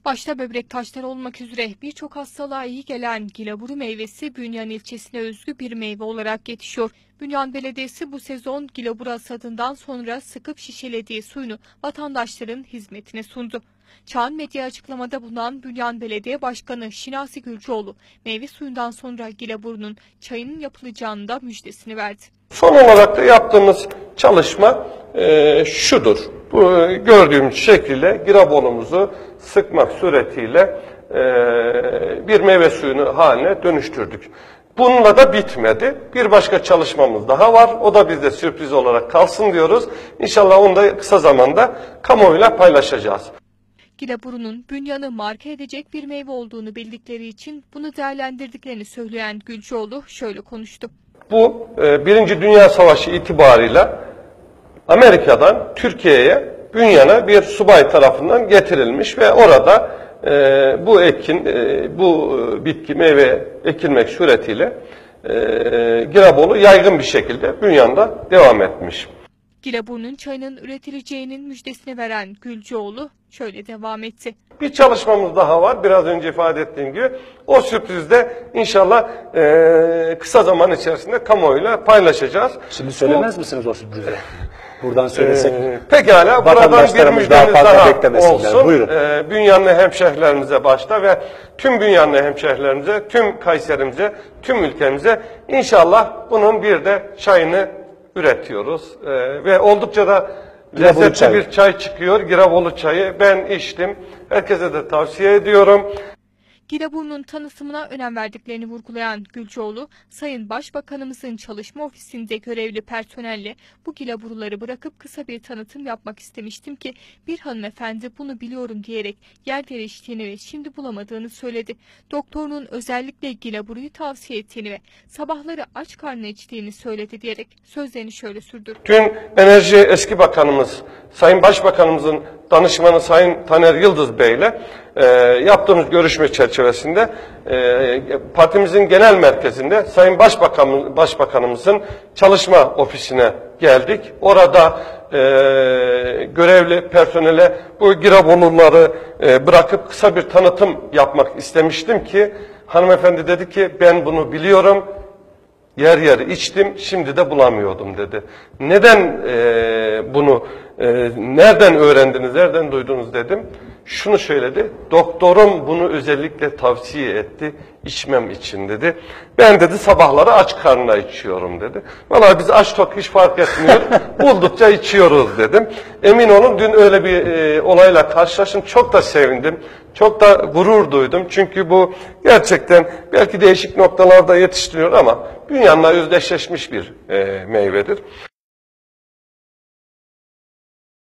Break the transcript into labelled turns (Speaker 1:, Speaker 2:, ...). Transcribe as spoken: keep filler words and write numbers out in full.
Speaker 1: Başta böbrek taşları olmak üzere birçok hastalığa iyi gelen gilaburu meyvesi Bünyan ilçesine özgü bir meyve olarak yetişiyor. Bünyan Belediyesi bu sezon gilaburu hasadından sonra sıkıp şişelediği suyunu vatandaşların hizmetine sundu. Çağın Medya açıklamada bulunan Bünyan Belediye Başkanı Şinasi Gülcüoğlu, meyve suyundan sonra gilaburunun çayının yapılacağını da müjdesini verdi.
Speaker 2: Son olarak da yaptığımız çalışma e, şudur. Bu gördüğümüz şekilde girabonumuzu sıkmak suretiyle e, bir meyve suyunu haline dönüştürdük. Bununla da bitmedi. Bir başka çalışmamız daha var. O da bizde sürpriz olarak kalsın diyoruz. İnşallah onu da kısa zamanda kamuoyuyla paylaşacağız.
Speaker 1: Gilaburunun Bünyan'ı marka edecek bir meyve olduğunu bildikleri için bunu değerlendirdiklerini söyleyen Gülcüoğlu şöyle konuştu.
Speaker 2: Bu e, Birinci Dünya Savaşı itibarıyla Amerika'dan Türkiye'ye, Bünyan'a bir subay tarafından getirilmiş ve orada e, bu ekin, e, bu bitki, meyve ekilmek suretiyle e, girabolu yaygın bir şekilde Bünyan'da devam etmiş.
Speaker 1: Gilaburunun çayının üretileceğinin müjdesini veren Gülcüoğlu şöyle devam etti.
Speaker 2: Bir çalışmamız daha var. Biraz önce ifade ettiğim gibi. O sürprizde inşallah e, kısa zaman içerisinde kamuoyuyla paylaşacağız.
Speaker 3: Şimdi söylemez Bu, misiniz o sürprizi? Buradan söylesek.
Speaker 2: E, pekala. Buradan bir müjdemiz daha, daha olsun.
Speaker 3: Buyurun.
Speaker 2: E, Bünyanlı hemşehrilerimize başta ve tüm Bünyanlı hemşehrilerimize, tüm Kayserimize, tüm ülkemize inşallah bunun bir de çayını üretiyoruz. E, ve oldukça da lezzetli çay. bir çay çıkıyor. Girabolu çayı. Ben içtim. Herkese de tavsiye ediyorum.
Speaker 1: Gilaburunun tanıtımına önem verdiklerini vurgulayan Gülcüoğlu, Sayın Başbakanımızın çalışma ofisinde görevli personelle bu gilaburuları bırakıp kısa bir tanıtım yapmak istemiştim ki bir hanımefendi bunu biliyorum diyerek yer değiştiğini ve şimdi bulamadığını söyledi. Doktorunun özellikle gilaburuyu tavsiye ettiğini ve sabahları aç karnına içtiğini söyledi diyerek sözlerini şöyle sürdürdü.
Speaker 2: Dün Enerji Eski Bakanımız, Sayın Başbakanımızın danışmanı Sayın Taner Yıldız Bey ile e, yaptığımız görüşme çerçevesinde e, partimizin genel merkezinde Sayın Başbakan, Başbakanımızın çalışma ofisine geldik. Orada e, görevli personele bu girabonluları e, bırakıp kısa bir tanıtım yapmak istemiştim ki hanımefendi dedi ki ben bunu biliyorum. Yer yer içtim, şimdi de bulamıyordum dedi. Neden e, bunu, e, nereden öğrendiniz, nereden duydunuz dedim. Şunu söyledi, doktorum bunu özellikle tavsiye etti, içmem için dedi. Ben dedi sabahları aç karnına içiyorum dedi. Vallahi biz aç tok hiç fark etmiyor, buldukça içiyoruz dedim. Emin olun dün öyle bir e, olayla karşılaştım, çok da sevindim. Çok da gurur duydum çünkü bu gerçekten belki değişik noktalarda yetiştiriyor ama Bünyan'la özdeşleşmiş bir e, meyvedir.